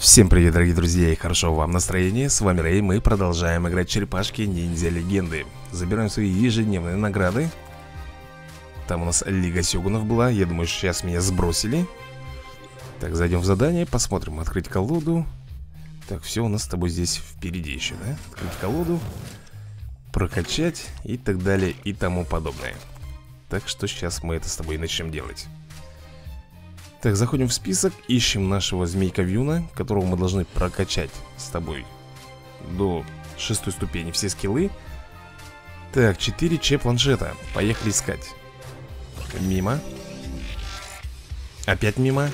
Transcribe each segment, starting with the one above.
Всем привет, дорогие друзья, и хорошо вам настроения. С вами Рэй, мы продолжаем играть черепашки ниндзя легенды. Забираем свои ежедневные награды. Там у нас Лига Сёгунов была, я думаю, сейчас меня сбросили. Так, зайдем в задание, посмотрим, открыть колоду. Так, все у нас с тобой здесь впереди еще, да? Открыть колоду, прокачать и так далее и тому подобное. Так что сейчас мы это с тобой начнем делать. Так, заходим в список, ищем нашего змейка Вьюна, которого мы должны прокачать с тобой до 6 ступени все скиллы. Так, 4 планшета. Поехали искать. Мимо. Опять мимо.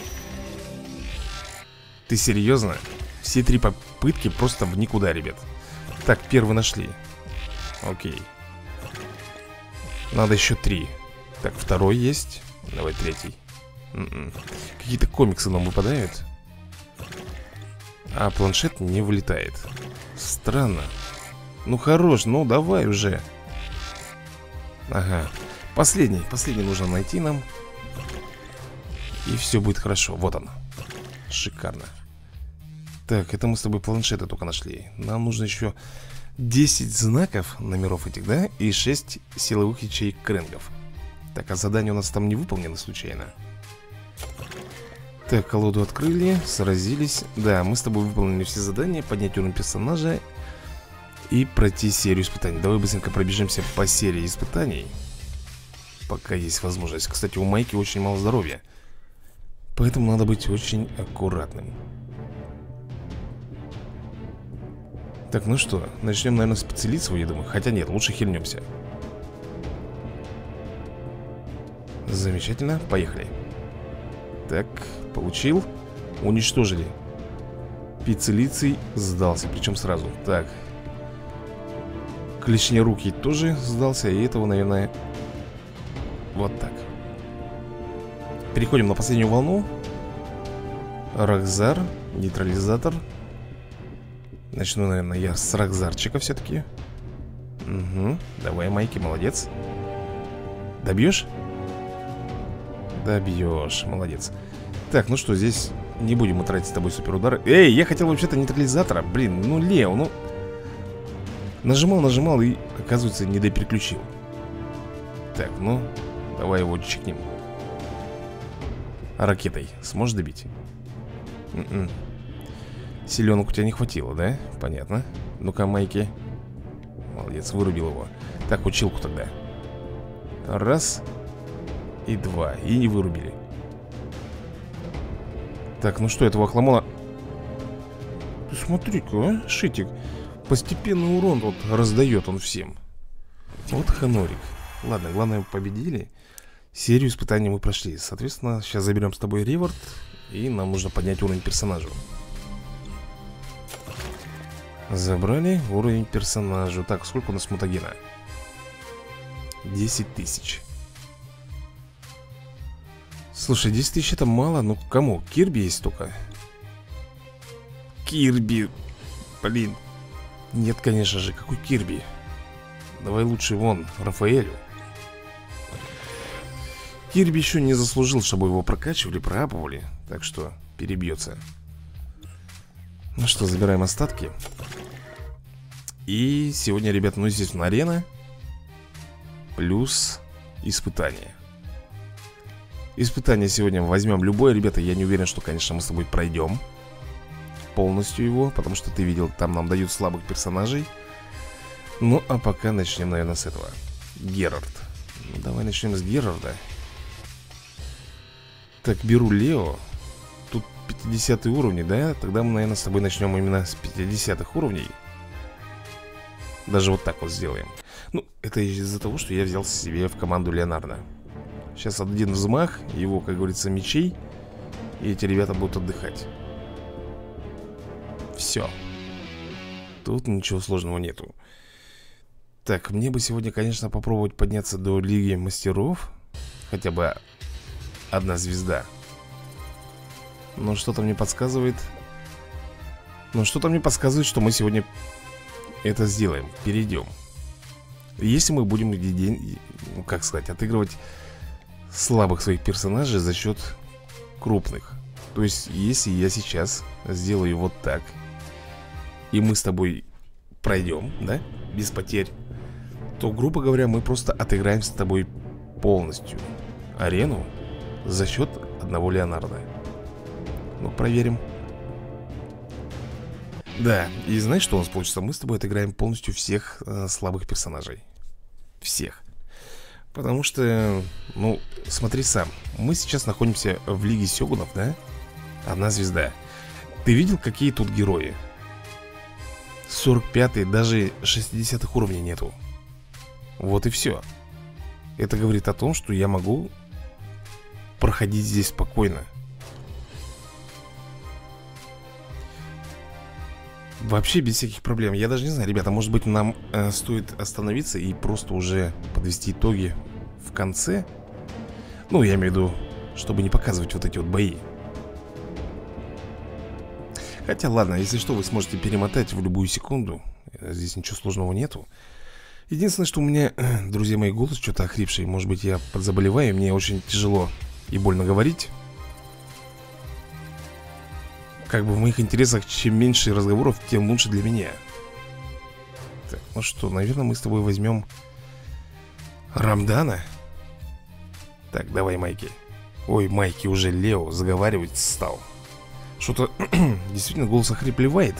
Ты серьезно? Все 3 попытки просто в никуда, ребят. Так, первый нашли. Окей. Надо еще 3. Так, второй есть. Давай третий. Какие-то комиксы нам выпадают, а планшет не вылетает. Странно. Ну хорош, ну давай уже. Ага. Последний нужно найти нам. И все будет хорошо. Вот он. Шикарно. Так, это мы с тобой планшеты только нашли. Нам нужно еще 10 знаков номеров этих, да? И 6 силовых ячеек крэнгов. Так, а задание у нас там не выполнено случайно? Так, колоду открыли, сразились. Да, мы с тобой выполнили все задания. Поднять уровень персонажа и пройти серию испытаний. Давай быстренько пробежимся по серии испытаний, пока есть возможность. Кстати, у Майки очень мало здоровья, поэтому надо быть очень аккуратным. Так, ну что, начнем, наверное, с Пиццелицева, я думаю. Хотя нет, лучше хильнемся. Замечательно, поехали. Так, получил. Уничтожили. Пиццелицей сдался, причем сразу. Так, Клешнерукий тоже сдался. И этого, наверное, вот так. Переходим на последнюю волну. Рахзар, нейтрализатор. Начну, наверное, я с Рахзарчика все-таки. Угу, давай, Майки, молодец. Добьешь? Добьешь, молодец. Так, ну что, здесь не будем мы тратить с тобой суперудары. Эй, я хотел вообще-то нейтрализатора. Блин, ну Лео, ну нажимал и, оказывается, не допереключил. Так, ну, давай его чекнем. Ракетой сможешь добить? Силенок у тебя не хватило, да? Понятно. Ну-ка, Майки. Молодец, вырубил его. Так, училку тогда. Раз и 2. И не вырубили. Так, ну что, этого охламона... Ты смотри-ка, а, Шитик. Постепенный урон вот раздает он всем. Вот ханорик. Ладно, главное, победили. Серию испытаний мы прошли. Соответственно, сейчас заберем с тобой реворд. И нам нужно поднять уровень персонажа. Забрали уровень персонажа. Так, сколько у нас мутагена? 10 тысяч. Слушай, 10 тысяч это мало, ну кому? Кирби есть только. Кирби. Блин. Нет, конечно же, какой Кирби? Давай лучше вон, Рафаэлю. Кирби еще не заслужил, чтобы его прокачивали, проапывали. Так что перебьется. Ну что, забираем остатки. И сегодня, ребят, ну здесь арена плюс испытание. Испытание сегодня возьмем любое, ребята. Я не уверен, что, конечно, мы с тобой пройдем полностью его, потому что ты видел, там нам дают слабых персонажей. Ну, а пока начнем, наверное, с этого. Герард. Ну, давай начнем с Герарда. Так, беру Лео. Тут 50 уровни, да? Тогда мы, наверное, с тобой начнем именно с 50-х уровней. Даже вот так вот сделаем. Ну, это из-за того, что я взял себе в команду Леонардо. Сейчас один взмах его, как говорится, мечей, и эти ребята будут отдыхать. Все. Тут ничего сложного нету. Так, мне бы сегодня, конечно, попробовать подняться до Лиги Мастеров. Хотя бы 1 звезда. Но что-то мне подсказывает. Что мы сегодня это сделаем. Перейдем. Если мы будем, ну, как сказать, отыгрывать слабых своих персонажей за счет крупных. То есть, если я сейчас сделаю вот так, и мы с тобой пройдем, да, без потерь, то, грубо говоря, мы просто отыграем с тобой полностью арену за счет одного Леонардо. Ну, проверим. Да, и знаешь, что у нас получится? Мы с тобой отыграем полностью всех слабых персонажей. Всех. Потому что, ну, смотри сам. Мы сейчас находимся в Лиге Сёгунов, да? Одна звезда. Ты видел, какие тут герои? 45-й, даже 60-х уровней нету. Вот и все. Это говорит о том, что я могу проходить здесь спокойно. Вообще без всяких проблем. Я даже не знаю, ребята, может быть нам стоит остановиться и просто уже подвести итоги в конце. Ну, я имею в виду, чтобы не показывать вот эти вот бои. Хотя, ладно, если что, вы сможете перемотать в любую секунду. Здесь ничего сложного нету. Единственное, что у меня, друзья мои, голос что-то охрипший. Может быть, я подзаболеваю, мне очень тяжело и больно говорить. Как бы в моих интересах, чем меньше разговоров, тем лучше для меня. Так, ну что, наверное, мы с тобой возьмем Рамдана. Так, давай, Майки. Ой, Майки уже Лео заговаривать стал. Что-то действительно голос охрипливает.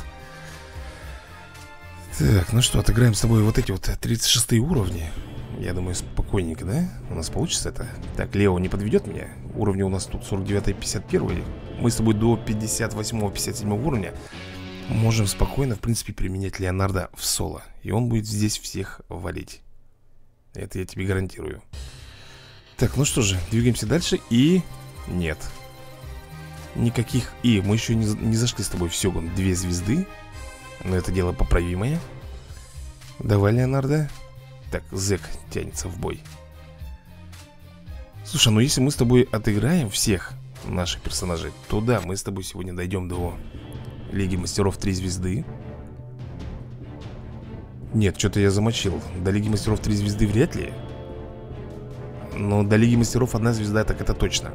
Так, ну что, отыграем с тобой вот эти вот 36 уровни. Я думаю, спокойненько, да? У нас получится это. Так, Лео не подведет меня. Уровни у нас тут 49 и 51. Мы с тобой до 58-57 уровня можем спокойно, в принципе, применять Леонардо в соло. И он будет здесь всех валить. Это я тебе гарантирую. Так, ну что же, двигаемся дальше. И... нет. Никаких «и». Мы еще не зашли с тобой в Сёгун. 2 звезды. Но это дело поправимое. Давай, Леонардо. Так, Зэк тянется в бой. Слушай, ну если мы с тобой отыграем всех наших персонажей, то да, мы с тобой сегодня дойдем до Лиги Мастеров 3 звезды. Нет, что-то я замочил. До Лиги Мастеров 3 звезды вряд ли. Но до Лиги Мастеров 1 звезда, так это точно.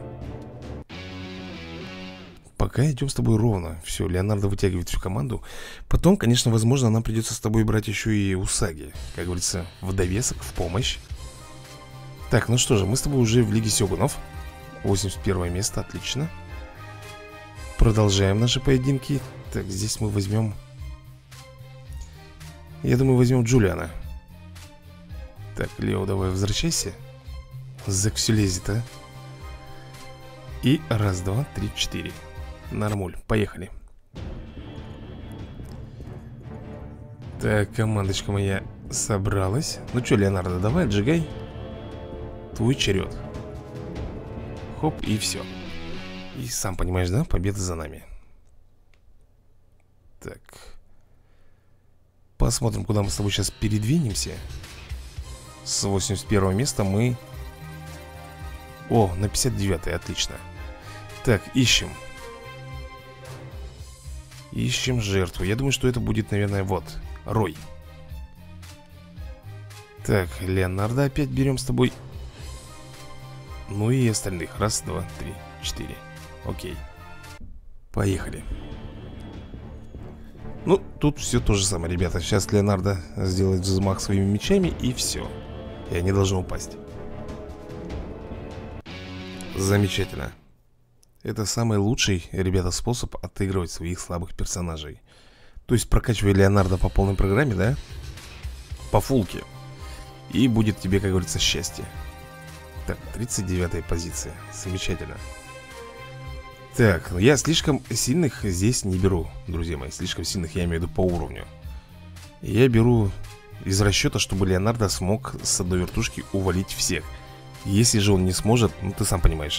Пока идем с тобой ровно. Все, Леонардо вытягивает всю команду. Потом, конечно, возможно, нам придется с тобой брать еще и Усаги. Как говорится, в довесок, в помощь. Так, ну что же, мы с тобой уже в Лиге Сёгунов. 81 место, отлично. Продолжаем наши поединки. Так, здесь мы возьмем... я думаю, возьмем Джулиана. Так, Лео, давай возвращайся. Зэк все лезет, а. И раз, два, три, 4. Нормуль, поехали. Так, командочка моя собралась. Ну что, Леонардо, давай, отжигай. Твой черед. Хоп, и все. И сам понимаешь, да, победа за нами. Так. Посмотрим, куда мы с тобой сейчас передвинемся. С 81 места мы... о, на 59, отлично. Так, ищем. Ищем жертву. Я думаю, что это будет, наверное, вот, Рой. Так, Леонардо опять берем с тобой. Ну и остальных. Раз, два, три, 4. Окей. Поехали. Ну, тут все то же самое, ребята. Сейчас Леонардо сделает взмах своими мечами, и все. И они должны упасть. Замечательно. Это самый лучший, ребята, способ отыгрывать своих слабых персонажей. То есть прокачивай Леонардо по полной программе, да? По фулке. И будет тебе, как говорится, счастье. Так, 39-я позиция. Замечательно. Так, я слишком сильных здесь не беру, друзья мои. Слишком сильных я имею в виду по уровню. Я беру из расчета, чтобы Леонардо смог с одной вертушки увалить всех. Если же он не сможет, ну ты сам понимаешь,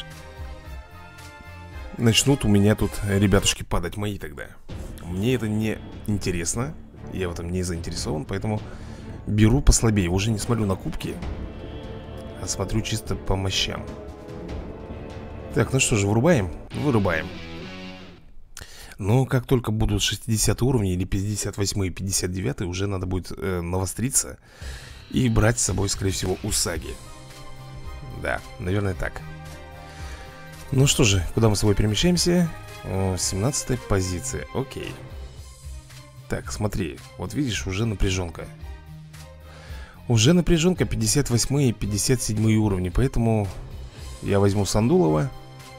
начнут у меня тут ребятушки падать мои тогда. Мне это не интересно. Я в этом не заинтересован, поэтому беру послабее. Уже не смотрю на кубки, а смотрю чисто по мощам. Так, ну что же, вырубаем? Вырубаем. Но как только будут 60 уровни или 58 и 59, уже надо будет навостриться и брать с собой, скорее всего, Усаги. Да, наверное так. Ну что же, куда мы с собой перемещаемся? 17-я позиция, окей. Так, смотри, вот видишь, уже напряженка. Уже напряженка, 58 и 57 уровни. Поэтому я возьму Сандулова.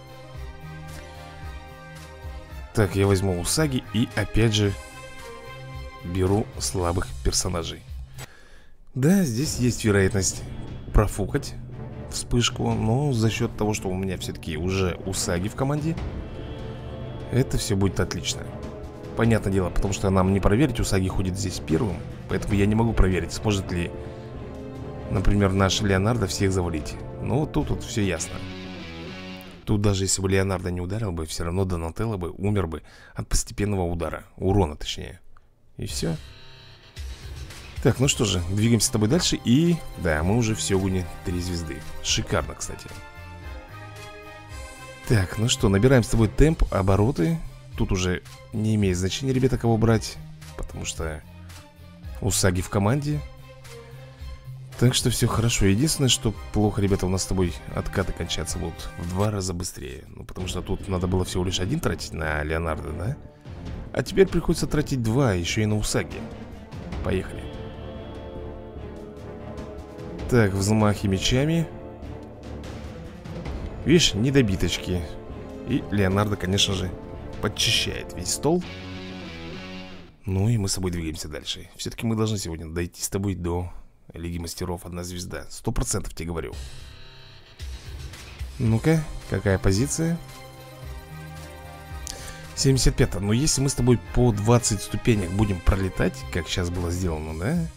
Так, я возьму Усаги и опять же беру слабых персонажей. Да, здесь есть вероятность профукать вспышку, но за счет того, что у меня все-таки уже Усаги в команде, это все будет отлично. Понятное дело, потому что нам не проверить, Усаги ходит здесь первым. Поэтому я не могу проверить, сможет ли, например, наш Леонардо всех завалить. Но тут все ясно. Тут даже если бы Леонардо не ударил бы, все равно Донателло бы умер бы от постепенного удара. Урона точнее. И все. Так, ну что же, двигаемся с тобой дальше. И, да, мы уже в Сёгуне 3 звезды. Шикарно, кстати. Так, ну что, набираем с тобой темп, обороты. Тут уже не имеет значения, ребята, кого брать, потому что Усаги в команде. Так что все хорошо. Единственное, что плохо, ребята, у нас с тобой откаты кончаться будут в 2 раза быстрее. Ну, потому что тут надо было всего лишь 1 тратить на Леонардо, да? А теперь приходится тратить 2, еще и на Усаги. Поехали. Так, взмахи мечами. Видишь, недобиточки. И Леонардо, конечно же, подчищает весь стол. Ну и мы с тобой двигаемся дальше. Все-таки мы должны сегодня дойти с тобой до Лиги Мастеров 1 звезда. 100% тебе говорю. Ну-ка, какая позиция? 75-я. Но если мы с тобой по 20 ступенек будем пролетать, как сейчас было сделано, да,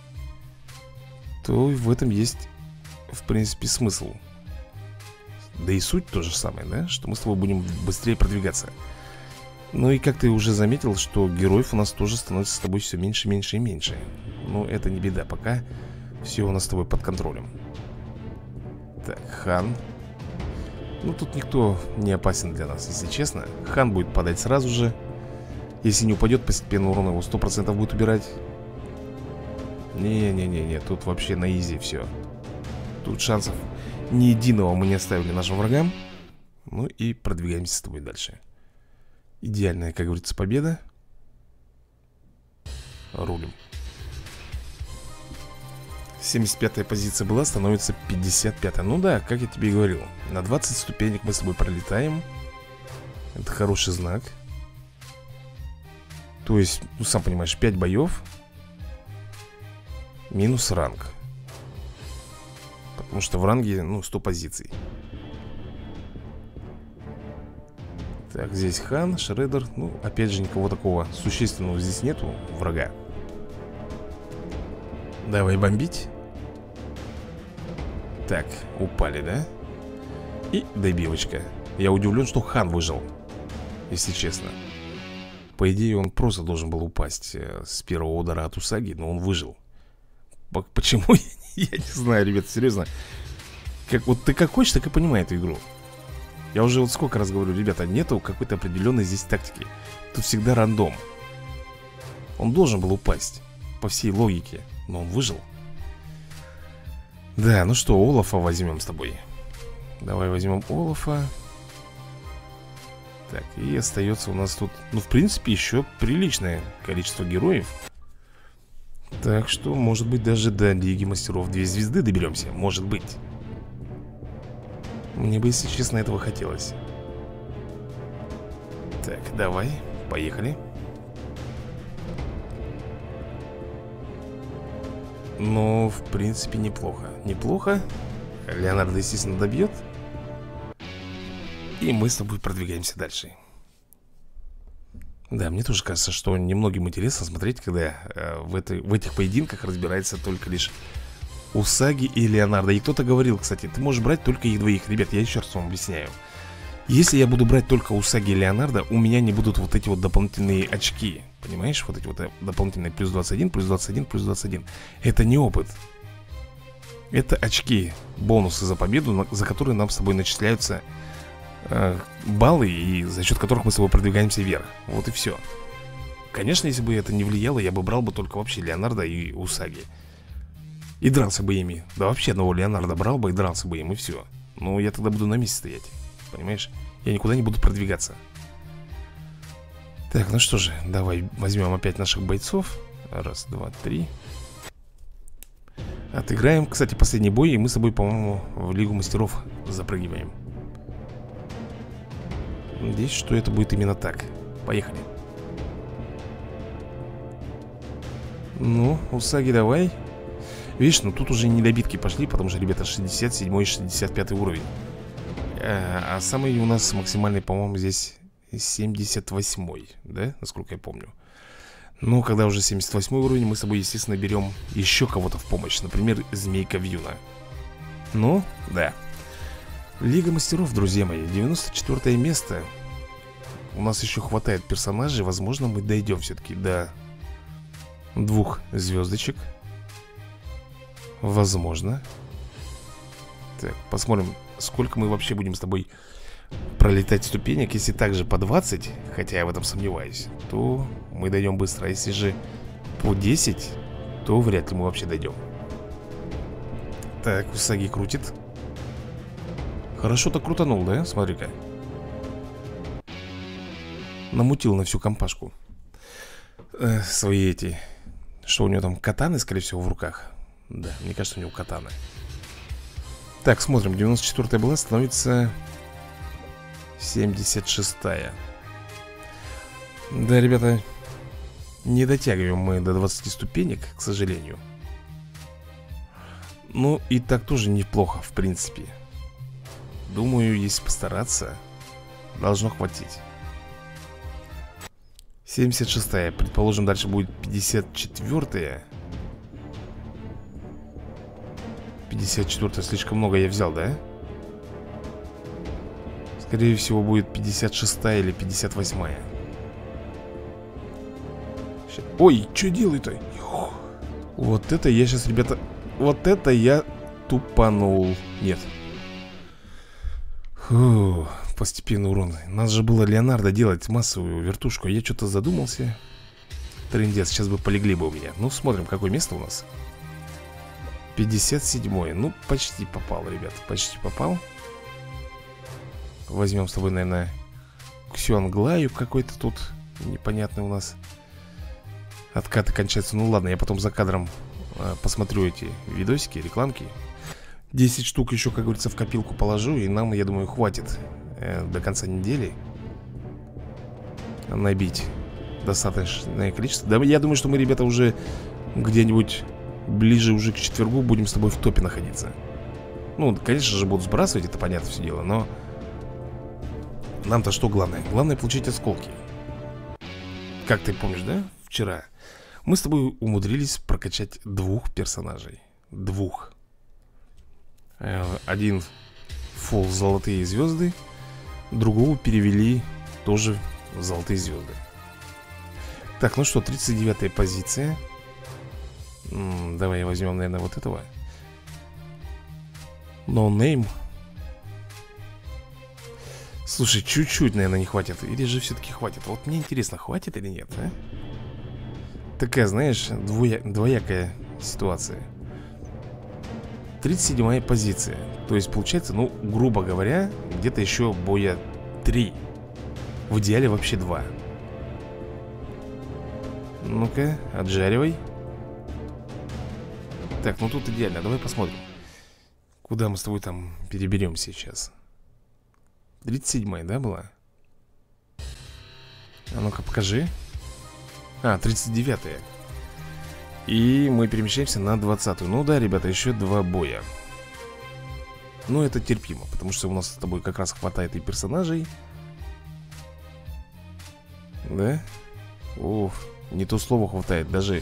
то в этом есть, в принципе, смысл. Да и суть то же самое, да, что мы с тобой будем быстрее продвигаться. Ну и как ты уже заметил, что героев у нас тоже становится с тобой все меньше, меньше и меньше. Но это не беда, пока все у нас с тобой под контролем. Так, Хан. Ну тут никто не опасен для нас, если честно. Хан будет падать сразу же. Если не упадет, постепенно урон его 100% будет убирать. Не-не-не-не, тут вообще на изи все. Тут шансов ни единого мы не оставили нашим врагам. Ну и продвигаемся с тобой дальше. Идеальная, как говорится, победа. Рулим. 75-я позиция была, становится 55-я. Ну да, как я тебе и говорил, на 20 ступенек мы с тобой пролетаем. Это хороший знак. То есть, ну сам понимаешь, 5 боев минус ранг. Потому что в ранге, ну, 100 позиций. Так, здесь Хан, Шреддер. Ну, опять же, никого такого существенного здесь нету, врага. Давай бомбить. Так, упали, да? И добивочка. Я удивлен, что Хан выжил, если честно. По идее, он просто должен был упасть с первого удара от Усаги, но он выжил. Почему? Я не знаю, ребята, серьезно. Как, вот ты как хочешь, так и понимай эту игру. Я уже вот сколько раз говорю, ребята, нету какой-то определенной здесь тактики. Тут всегда рандом. Он должен был упасть по всей логике, но он выжил. Да, ну что, Олафа возьмем с тобой. Давай возьмем Олафа. Так, и остается у нас тут, ну, в принципе, еще приличное количество героев. Так что, может быть, даже до Лиги Мастеров 2 звезды доберемся. Может быть. Мне бы, если честно, этого хотелось. Так, давай, поехали. Ну, в принципе, неплохо. Неплохо. Леонардо, естественно, добьет. И мы с тобой продвигаемся дальше. Да, мне тоже кажется, что немногим интересно смотреть, когда в этих поединках разбирается только лишь Усаги и Леонардо. И кто-то говорил, кстати, ты можешь брать только их двоих. Ребят, я еще раз вам объясняю. Если я буду брать только Усаги и Леонардо, у меня не будут вот эти вот дополнительные очки. Понимаешь? Вот эти вот дополнительные плюс 21, плюс 21, плюс 21. Это не опыт. Это очки, бонусы за победу, за которые нам с тобой начисляются баллы, и за счет которых мы с тобой продвигаемся вверх. Вот и все. Конечно, если бы это не влияло, я бы брал бы только вообще Леонардо и Усаги. И дрался бы ими. Да вообще одного Леонардо брал бы и дрался бы им, и все. Но я тогда буду на месте стоять. Понимаешь? Я никуда не буду продвигаться. Так, ну что же, давай возьмем опять наших бойцов. Раз, два, три. Отыграем, кстати, последний бой. И мы с тобой, по-моему, в Лигу Мастеров запрыгиваем. Надеюсь, что это будет именно так. Поехали. Ну, Усаги, давай. Видишь, ну тут уже недобитки пошли, потому что, ребята, 67 и 65 уровень. А самый у нас максимальный, по-моему, здесь 78, да, насколько я помню. Но когда уже 78 уровень, мы с тобой, естественно, берем еще кого-то в помощь. Например, Змейка Вьюна. Ну, да. Лига Мастеров, друзья мои, 94 место. У нас еще хватает персонажей. Возможно, мы дойдем все-таки до 2 звездочек. Возможно. Так, посмотрим, сколько мы вообще будем с тобой пролетать ступенек. Если также по 20, хотя я в этом сомневаюсь, то мы дойдем быстро. А если же по 10, то вряд ли мы вообще дойдем. Так, Усаги крутит. Хорошо-то крутанул, да? Смотри-ка. Намутил на всю компашку. Свои эти... Что у него там, катаны, скорее всего, в руках. Да, мне кажется, у него катаны. Так, смотрим, 94-я была, становится 76-я. Да, ребята, не дотягиваем мы до 20 ступенек, к сожалению. Ну, и так тоже неплохо, в принципе. Думаю, если постараться, должно хватить. 76-я, предположим, дальше будет 54-я. 54-я, слишком много я взял, да? Скорее всего, будет 56-я или 58-я. Ой, что делаю-то? Вот это я сейчас, ребята... Вот это я тупанул. Нет. Фу, постепенный урон. Нас же было Леонардо делать массовую вертушку. Я что-то задумался. Трындец, сейчас бы полегли бы у меня. Ну, смотрим, какое место у нас. 57-е. Ну, почти попал, ребят. Почти попал. Возьмем с тобой, наверное, Ксюанглаю какой-то тут непонятный у нас. Откаты кончаются. Ну ладно, я потом за кадром посмотрю эти видосики, рекламки. 10 штук еще, как говорится, в копилку положу. И нам, я думаю, хватит до конца недели набить достаточное количество. Да, я думаю, что мы, ребята, уже где-нибудь ближе уже к четвергу будем с тобой в топе находиться. Ну, конечно же, будут сбрасывать, это понятно все дело. Но нам-то что главное? Главное получить осколки. Как ты помнишь, да? Вчера мы с тобой умудрились прокачать 2 персонажей. 2. Один фулл золотые звезды, другого перевели тоже в золотые звезды. Так, ну что, 39-я позиция. Давай возьмем, наверное, вот этого. No name. Слушай, чуть-чуть, наверное, не хватит. Или же все-таки хватит? Вот мне интересно, хватит или нет, а? Такая, знаешь, двоякая ситуация. 37-я позиция. То есть получается, ну, грубо говоря, где-то еще боя 3. В идеале вообще 2. Ну-ка, отжаривай. Так, ну тут идеально, давай посмотрим, куда мы с тобой там переберем сейчас. 37-я, да, была? А ну-ка, покажи. А, 39-я. И мы перемещаемся на 20-ю. Ну да, ребята, еще 2 боя. Ну, это терпимо, потому что у нас с тобой как раз хватает и персонажей. Да? Уф, не то слово хватает, даже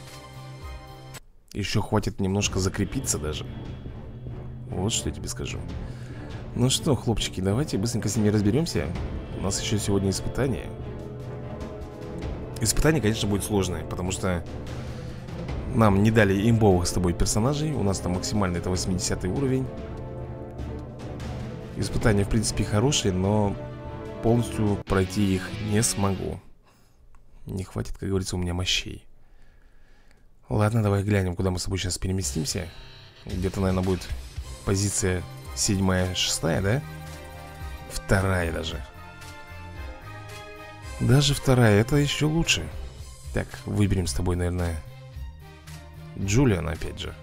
еще хватит немножко закрепиться даже. Вот что я тебе скажу. Ну что, хлопчики, давайте быстренько с ними разберемся. У нас еще сегодня испытание. Испытание, конечно, будет сложное, потому что нам не дали имбовых с тобой персонажей. У нас там максимально это 80 уровень. Испытания, в принципе, хорошие, но полностью пройти их не смогу. Не хватит, как говорится, у меня мощей. Ладно, давай глянем, куда мы с тобой сейчас переместимся. Где-то, наверное, будет позиция 7-я, 6-я, да? 2-я даже. Даже вторая, это еще лучше. Так, выберем с тобой, наверное, Джулиана опять же.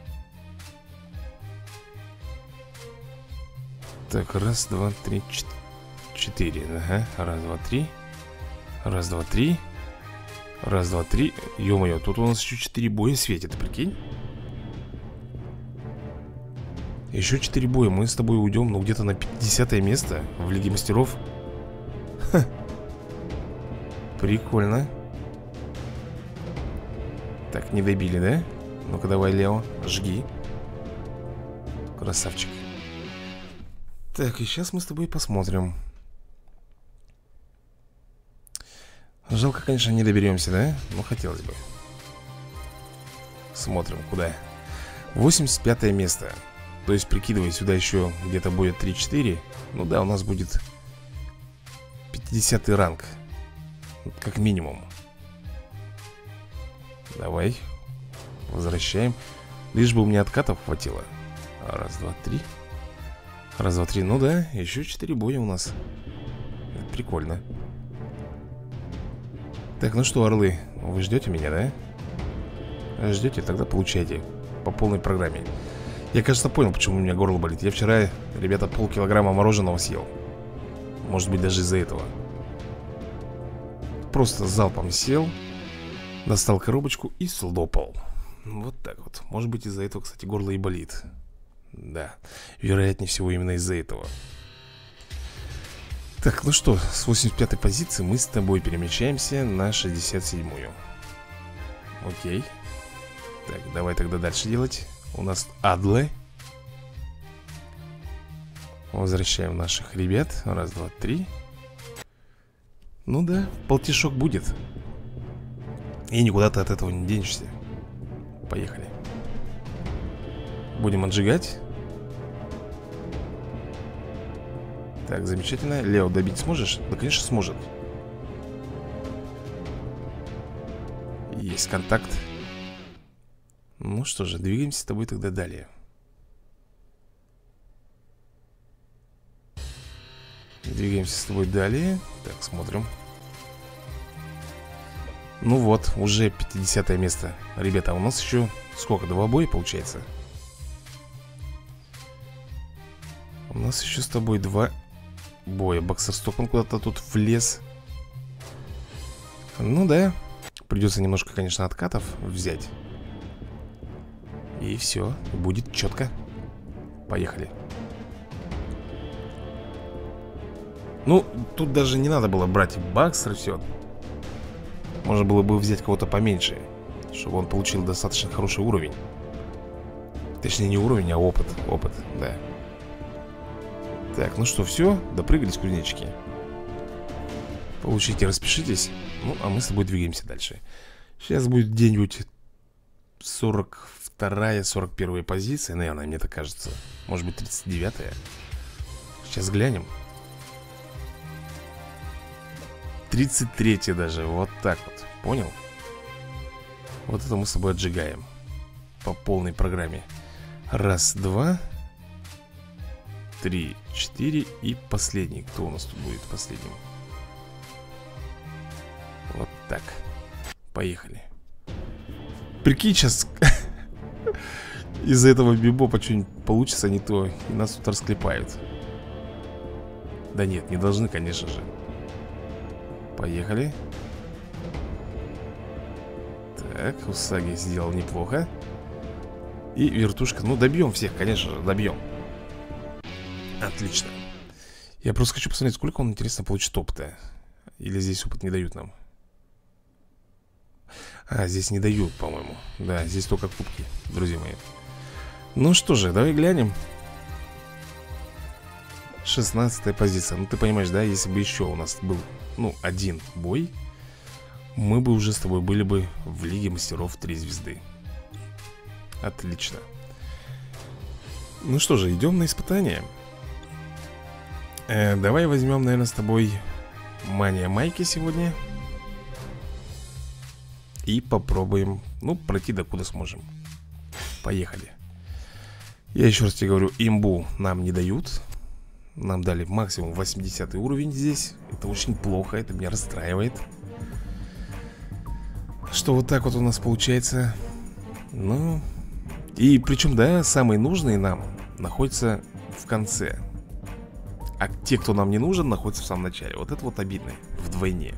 Так, раз, два, три, четыре. Ага, раз, два, три. Раз, два, три. Раз, два, три. Ё-моё, тут у нас еще 4 боя светит, прикинь. Еще 4 боя, мы с тобой уйдем, ну, где-то на 50 место в Лиге Мастеров. Ха. Прикольно. Так, не добили, да? Ну-ка давай, Лео, жги. Красавчик. Так, и сейчас мы с тобой посмотрим. Жалко, конечно, не доберемся, да? Но хотелось бы. Смотрим, куда. 85 место. То есть, прикидывай, сюда еще где-то будет 3-4. Ну да, у нас будет 50 ранг. Как минимум. Давай. Возвращаем. Лишь бы у меня откатов хватило. Раз, два, три. Раз, два, три. Ну да, еще 4 боя у нас. Это прикольно. Так, ну что, орлы, вы ждете меня, да? Ждете, тогда получайте. По полной программе. Я, кажется, понял, почему у меня горло болит. Я вчера, ребята, полкилограмма мороженого съел. Может быть, даже из-за этого. Просто залпом сел, достал коробочку и слопал. Вот так вот. Может быть, из-за этого, кстати, горло и болит. Да, вероятнее всего именно из-за этого. Так, ну что, с 85-й позиции мы с тобой перемещаемся на 67-ю. Окей. Так, давай тогда дальше делать. У нас Адле. Возвращаем наших ребят. Раз, два, три. Ну да, полтишок будет. И никуда ты от этого не денешься. Поехали. Будем отжигать. Так, замечательно. Лео, добить сможешь? Да, конечно, сможет. Есть контакт. Ну что же, двигаемся с тобой тогда далее. Двигаемся с тобой далее. Так, смотрим. Ну вот, уже 50 место. Ребята, у нас еще сколько? 2 боя получается? У нас еще с тобой 2 боя. Боксерстоп, он куда-то тут влез. Ну да. Придется немножко, конечно, откатов взять. И все, будет четко. Поехали. Ну, тут даже не надо было брать Бакстер, все. Можно было бы взять кого-то поменьше, чтобы он получил достаточно хороший уровень. Точнее, не уровень, а опыт. Опыт, да. Так, ну что, все, допрыгались, кузнечики. Получите, распишитесь. Ну, а мы с тобой двигаемся дальше. Сейчас будет где-нибудь 42-я, 41-я позиция, наверное, мне так кажется. Может быть, 39-я. Сейчас глянем. 33-я даже, вот так вот, понял? Вот это мы с тобой отжигаем по полной программе. Раз, два, три, четыре. И последний. Кто у нас тут будет последним? Вот так. Поехали. Прикинь, сейчас из-за этого бибопа что-нибудь получится не то, и нас тут расклепают. Да нет, не должны, конечно же. Поехали. Так, Усаги сделал неплохо. И вертушка, ну добьем всех, конечно же, добьем. Отлично. Я просто хочу посмотреть, сколько он, интересно, получит опыта. Или здесь опыт не дают нам? А, здесь не дают, по-моему. Да, здесь только кубки, друзья мои. Ну что же, давай глянем. 16-я позиция. Ну ты понимаешь, да, если бы еще у нас был, ну, один бой, мы бы уже с тобой были бы в Лиге Мастеров 3 звезды. Отлично. Ну что же, идем на испытание. Давай возьмем, наверное, с тобой Мания Майки сегодня. И попробуем, ну, пройти докуда сможем. Поехали. Я еще раз тебе говорю, имбу нам не дают. Нам дали максимум 80 уровень здесь. Это очень плохо, это меня расстраивает. Что вот так вот у нас получается. Ну, и причем, да, самые нужные нам находятся в конце. А те, кто нам не нужен, находятся в самом начале. Вот это вот обидно, вдвойне.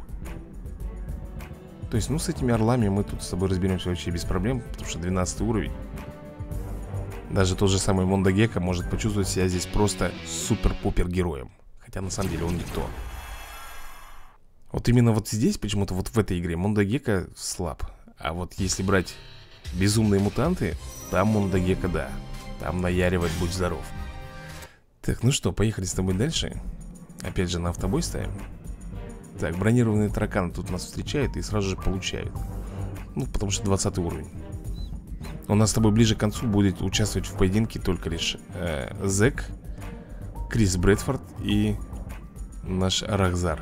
То есть, ну, с этими орлами мы тут с тобой разберемся вообще без проблем. Потому что 12 уровень. Даже тот же самый Мондагека может почувствовать себя здесь просто супер-пупер героем. Хотя на самом деле он никто. Вот именно вот здесь, почему-то вот в этой игре Мондагека слаб. А вот если брать безумные мутанты, там Мондагека, да. Там наяривать будь здоров. Так, ну что, поехали с тобой дальше. Опять же на автобой ставим. Так, бронированные тараканы тут нас встречают и сразу же получают. Ну, потому что 20 уровень. У нас с тобой ближе к концу будет участвовать в поединке только лишь Зек, Крис Брэдфорд и наш Рахзар.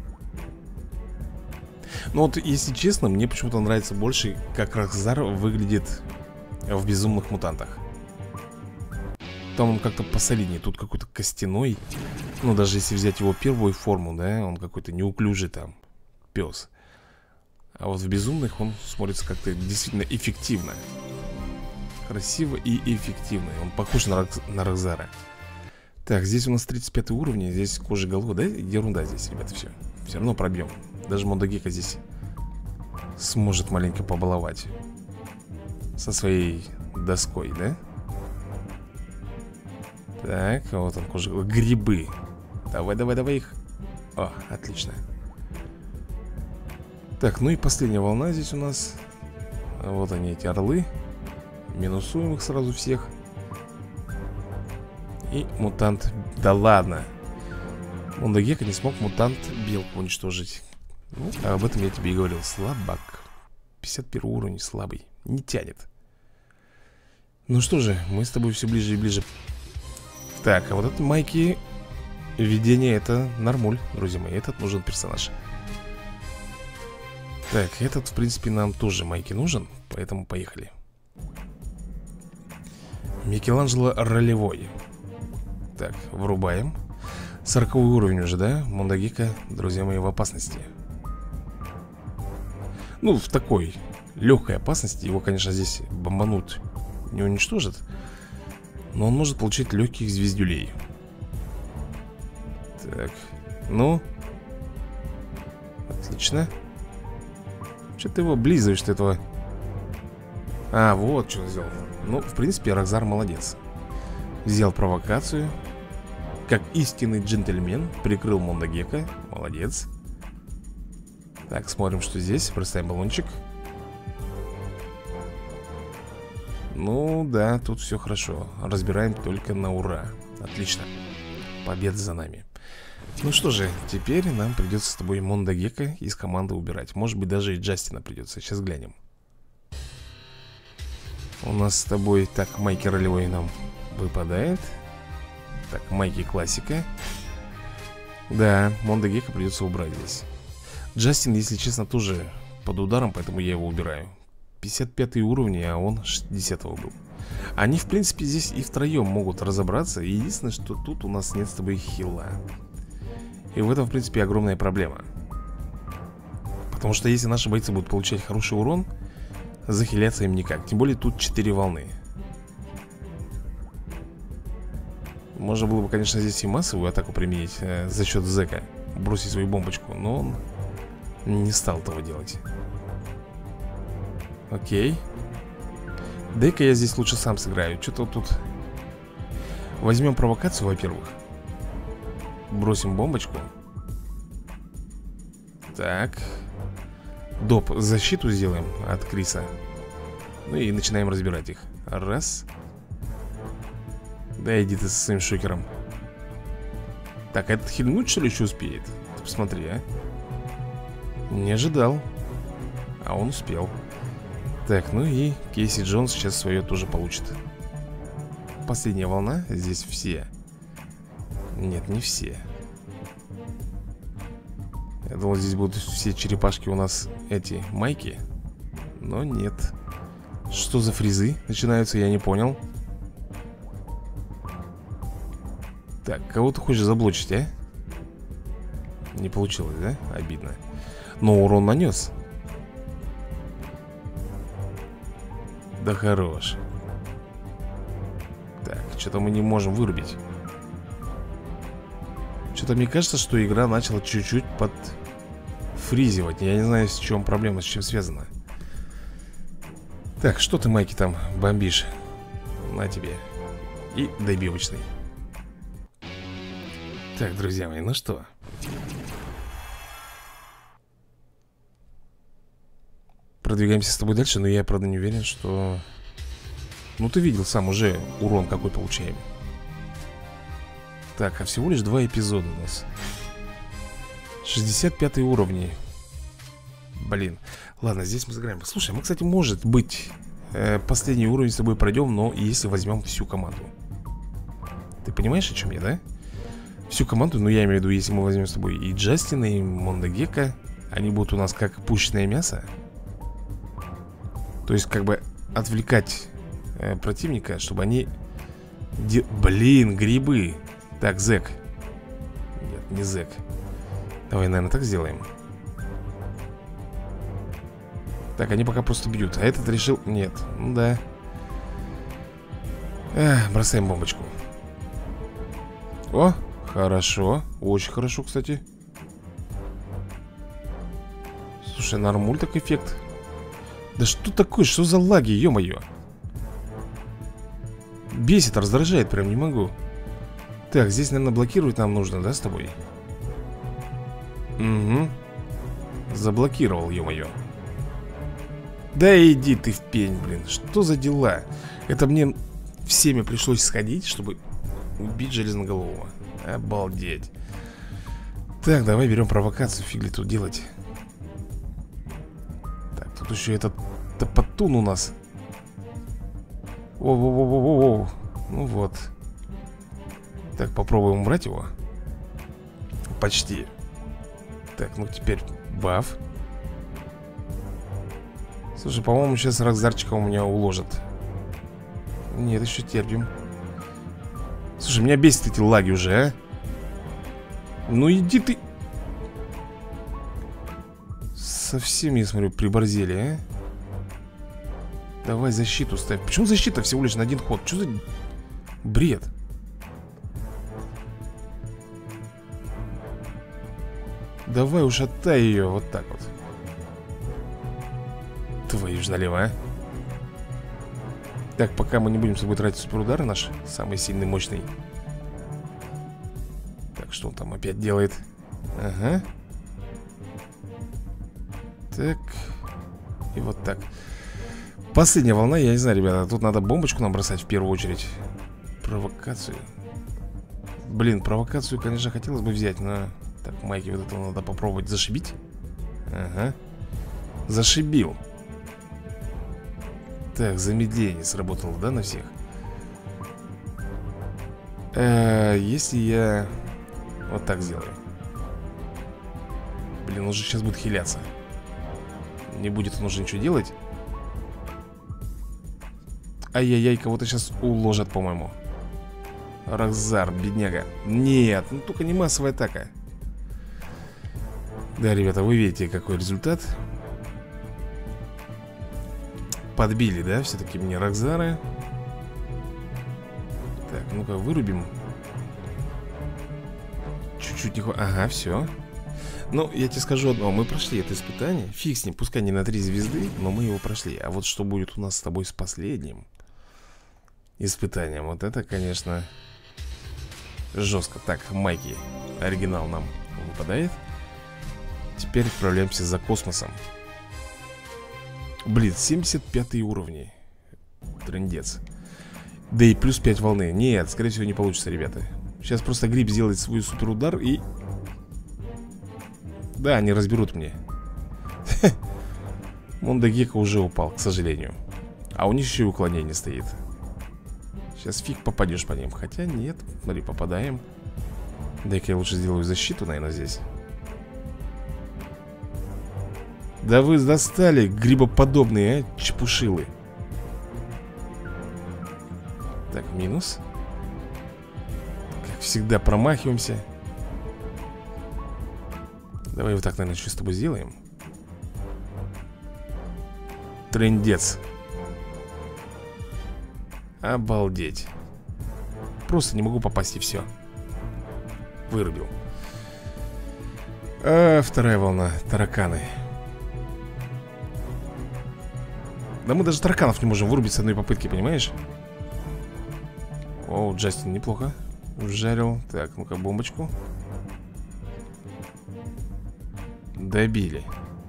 Ну вот, если честно, мне почему-то нравится больше, как Рахзар выглядит в безумных мутантах. Там он как-то посолиднее, тут какой-то костяной. Ну, даже если взять его первую форму, да, он какой-то неуклюжий там пес. А вот в безумных он смотрится как-то действительно эффективно. Красиво и эффективно. Он похож на Рахзара. Так, здесь у нас 35 уровень. Здесь кожа головы, да? Ерунда здесь, ребята, все. Все равно пробьем. Даже Мондагека здесь сможет маленько побаловать со своей доской, да? Так, вот он кожа. Грибы. Давай, давай, давай их. О, отлично. Так, ну и последняя волна здесь у нас. Вот они, эти орлы. Минусуем их сразу всех. И мутант. Да ладно. Мондагека не смог мутант белку уничтожить. Ну, а об этом я тебе и говорил. Слабак. 51 уровень, слабый. Не тянет. Ну что же, мы с тобой все ближе и ближе. Так, а вот этот Майки видение, это нормуль, друзья мои. Этот нужен персонаж. Так, этот, в принципе, нам тоже Майки нужен. Поэтому поехали. Микеланджело ролевой. Так, врубаем. 40 уровень уже, да? Мондагека, друзья мои, в опасности. Ну, в такой легкой опасности. Его, конечно, здесь бомбанут не уничтожит. Но он может получить легких звездюлей. Так, ну. Отлично. Что ты его облизываешь, ты этого? А, вот что он сделал. Ну, в принципе, Рахзар молодец. Взял провокацию. Как истинный джентльмен прикрыл Мондагека. Молодец. Так, смотрим, что здесь. Бросаем баллончик. Ну, да, тут все хорошо. Разбираем только на ура. Отлично. Победа за нами. Ну что же, теперь нам придется с тобой Мондагека из команды убирать. Может быть, даже и Джастина придется. Сейчас глянем. У нас с тобой, так, Майки ролевой нам выпадает. Так, Майки классика. Да, Мондагека придется убрать здесь. Джастин, если честно, тоже под ударом, поэтому я его убираю. 55 уровень, а он 60-го был. Они, в принципе, здесь и втроем могут разобраться. Единственное, что тут у нас нет с тобой хила. И в этом, в принципе, огромная проблема. Потому что если наши бойцы будут получать хороший урон, захиляться им никак. Тем более тут 4 волны. Можно было бы, конечно, здесь и массовую атаку применить за счет Зека. Бросить свою бомбочку, но он не стал этого делать. Окей. Дай-ка я здесь лучше сам сыграю. Что-то тут. Возьмем провокацию, во-первых. Бросим бомбочку. Так. Доп. Защиту сделаем от Криса. Ну и начинаем разбирать их. Раз. Да иди ты со своим шокером. Так, этот хильнуть, что ли, еще успеет? Ты посмотри, а. Не ожидал. А он успел. Так, ну и Кейси Джонс сейчас свое тоже получит. Последняя волна. Здесь все. Нет, не все. Я думал, здесь будут все черепашки у нас эти Майки. Но нет. Что за фризы начинаются, я не понял. Так, кого ты хочешь заблочить, а? Не получилось, да? Обидно. Но урон нанес. Да хорош. Так, что-то мы не можем вырубить. Что-то мне кажется, что игра начала чуть-чуть подфризивать. Я не знаю, с чем проблема, с чем связана. Так, что ты, Майки, там бомбишь? На тебе. И добивочный. Так, друзья мои, ну что? Продвигаемся с тобой дальше, но я, правда, не уверен, что... Ну, ты видел сам уже урон какой получаем. Так, а всего лишь 2 эпизода у нас. 65 уровни. Блин. Ладно, здесь мы сыграем. Слушай, мы, кстати, может быть, последний уровень с тобой пройдем, но если возьмем всю команду. Ты понимаешь, о чем я, да? Всю команду, ну я имею в виду, если мы возьмем с тобой и Джастина, и Мондагека, они будут у нас как пушечное мясо. То есть как бы отвлекать противника, чтобы они... Блин, грибы. Так, зэк. Нет, не зэк. Давай, наверное, так сделаем. Так, они пока просто бьют. А этот решил... Нет, ну да. Бросаем бомбочку. О, хорошо. Очень хорошо, кстати. Слушай, нормуль так эффект. Да что такое? Что за лаги, ё-моё? Бесит, раздражает, прям не могу. Так, здесь, наверное, блокировать нам нужно, да, с тобой? Угу. Заблокировал, ё-моё. Да иди ты в пень, блин. Что за дела? Это мне всеми пришлось сходить, чтобы убить Железноголового. Обалдеть. Так, давай берем провокацию. Фиг ли тут делать. Так, тут еще этот топотун у нас. Воу-воу-воу-воу-воу. Ну вот. Так, попробуем убрать его. Почти. Так, ну теперь баф. Слушай, по-моему, сейчас Рокзарчика у меня уложат. Нет, еще терпим. Слушай, меня бесит эти лаги уже, а. Ну иди ты. Совсем, я смотрю, приборзели, а. Давай защиту ставь. Почему защита всего лишь на один ход? Что за бред? Давай ушатай ее вот так вот. Твою ж налево, а. Так, пока мы не будем с тобой тратить суперудар наш, самый сильный, мощный. Так, что он там опять делает? Ага. Так. И вот так. Последняя волна, я не знаю, ребята. Тут надо бомбочку нам бросать в первую очередь. Провокацию. Блин, провокацию, конечно, хотелось бы взять, но... Так, Майки, вот это надо попробовать зашибить. Ага. Зашибил. Так, замедление сработало, да, на всех? Если я вот так сделаю. Блин, он же сейчас будет хиляться. Не будет он уже ничего делать. Ай-яй-яй, кого-то сейчас уложат, по-моему. Рокзар, бедняга. Нет, ну только не массовая атака. Да, ребята, вы видите, какой результат. Подбили, да, все-таки мне Рокзары. Так, ну-ка, вырубим. Чуть-чуть не хватит. Ага, все. Ну, я тебе скажу одно, мы прошли это испытание. Фиг с ним, пускай не на 3 звезды, но мы его прошли. А вот что будет у нас с тобой с последним испытанием, вот это, конечно, жестко. Так, Майки, оригинал нам выпадает. Теперь отправляемся за космосом. Блин, 75 уровни. Трындец. Да и плюс 5 волны. Нет, скорее всего не получится, ребята. Сейчас просто Гриб сделает свой суперудар и... Да, они разберут мне. Мондагека уже упал, к сожалению. А у них еще и уклонение стоит. Сейчас фиг попадешь по ним. Хотя нет, смотри, попадаем. Дай-ка я лучше сделаю защиту, наверное, здесь. Да вы достали, грибоподобные, а, чепушилы. Так, минус. Как всегда промахиваемся. Давай вот так, наверное, что с тобой сделаем. Трындец. Обалдеть. Просто не могу попасть и все. Вырубил. Вторая волна. Тараканы. Да мы даже тараканов не можем вырубить с одной попытки, понимаешь? О, Джастин неплохо вжарил. Так, ну-ка, бомбочку. Добили.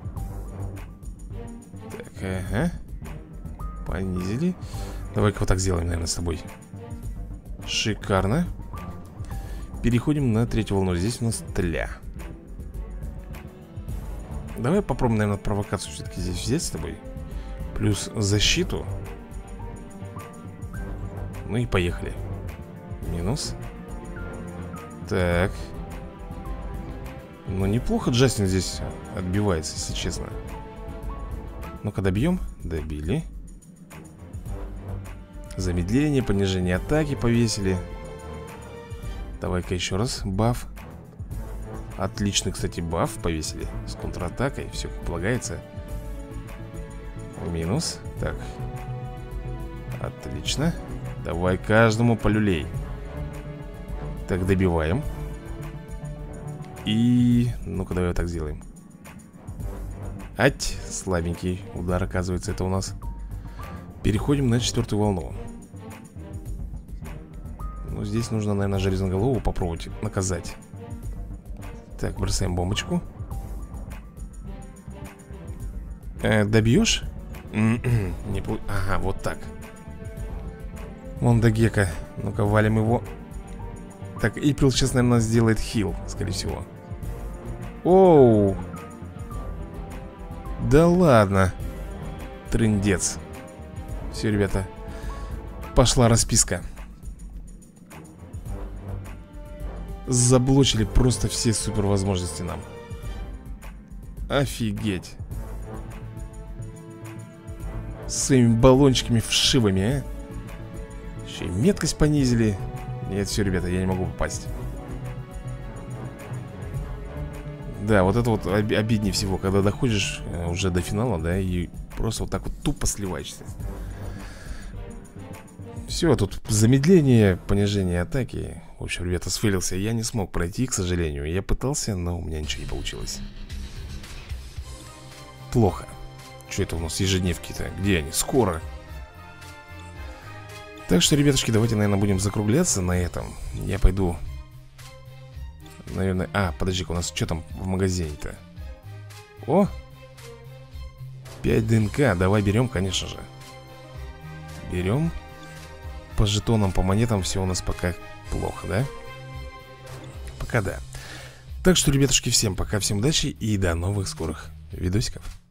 Так, ага. Понизили. Давай-ка вот так сделаем, наверное, с тобой. Шикарно. Переходим на третью волну. Здесь у нас тля. Давай попробуем, наверное, провокацию все-таки здесь взять с тобой. Плюс защиту. Ну и поехали. Минус. Так. Ну неплохо Джастин здесь отбивается, если честно. Ну-ка добьем. Добили. Замедление, понижение атаки повесили. Давай-ка еще раз. Баф. Отличный, кстати, баф повесили. С контратакой, все как полагается. Минус. Так. Отлично. Давай каждому по люлей. Так, добиваем. И... ну-ка, давай вот так сделаем. Ать, слабенький удар, оказывается, это у нас. Переходим на четвертую волну. Ну, здесь нужно, наверное, железноголового попробовать наказать. Так, бросаем бомбочку. Добьешь? Ага, вот так. Вон до Гека. Ну-ка, валим его. Так, Эйприл сейчас, наверное, сделает хил, скорее всего. Оу. Да ладно. Трындец. Все, ребята. Пошла расписка. Заблочили просто все супер возможности нам. Офигеть. С своими баллончиками вшивыми, а? Еще и меткость понизили. Нет, все, ребята, я не могу попасть. Да, вот это вот обиднее всего, когда доходишь уже до финала, да, и просто вот так вот тупо сливаешься. Все, тут замедление, понижение атаки. В общем, ребята, сфейлился. Я не смог пройти, к сожалению. Я пытался, но у меня ничего не получилось. Плохо. Что это у нас ежедневки-то? Где они? Скоро. Так что, ребятушки, давайте, наверное, будем закругляться на этом. Я пойду, наверное... подожди-ка, у нас что там в магазине-то? О! 5 ДНК, давай берем, конечно же. Берем. По жетонам, по монетам все у нас пока плохо, да? Пока да. Так что, ребятушки, всем пока, всем удачи и до новых скорых видосиков.